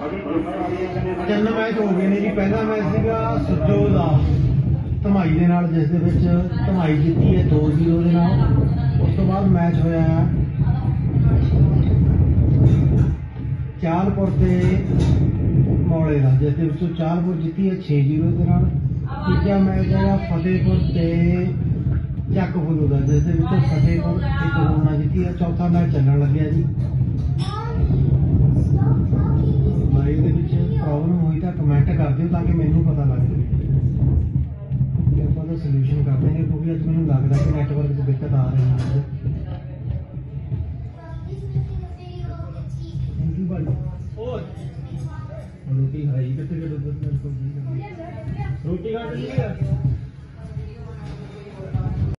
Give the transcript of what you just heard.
ਤਿੰਨ ਮੈਚ ਹੋ ਗਏ ਨੇ ਜੀ। ਪਹਿਲਾ ਮੈਚ ਸੀਗਾ ਸੁੱਜੋ ਦਾ ਧਮਾਈ ਦੇ ਨਾਲ, ਜਿਸ ਦੇ ਵਿੱਚ ਧਮਾਈ ਜਿੱਤੀ ਹੈ 2-0 ਦੇ ਨਾਲ। ਉਸ ਤੋਂ ਬਾਅਦ ਮੈਚ ਹੋਇਆ ਚਾਲਪੁਰ ਤੇ ਮੌਲੇ ਦਾ, ਜਿਸ ਦੇ ਵਿੱਚੋਂ ਚਾਲਪੁਰ ਜਿੱਤੀ ਹੈ 6-0 ਦੇ ਨਾਲ। ਤੀਜਾ ਮੈਚ ਹੈਗਾ ਫਤਿਹਪੁਰ ਤੇ ਚੱਕਫੁੱਲੂ ਦਾ, ਜਿਸ ਦੇ ਵਿੱਚੋਂ ਫਤਿਹਪੁਰ 1 ਨਾਲ ਜਿੱਤੀ ਹੈ। ਚੌਥਾ ਮੈਚ ਚੱਲਣ ਲੱਗਿਆ ਜੀ। ਲਾਈਵ ਦੇ ਵਿੱਚ ਪ੍ਰੋਬਲਮ ਹੋਈ ਤਾਂ ਕਮੈਂਟ ਕਰ ਦਿਓ ਤਾਂ ਕਿ ਮੈਨੂੰ ਪਤਾ ਲੱਗ ਜਾਵੇ, ਆਪਾਂ ਦਾ ਸੋਲੂਸ਼ਨ ਕਰ ਦੇंगे, ਕਿਉਂਕਿ ਅੱਜ ਮੈਨੂੰ ਲੱਗਦਾ ਕਿ ਨੈਟਵਰਕ 'ਚ ਦਿੱਕਤ ਆ ਰਹੀ ਹੈ। ਥੈਂਕ ਯੂ ਭਾਈ। रोटी खाई कितने रोटी खा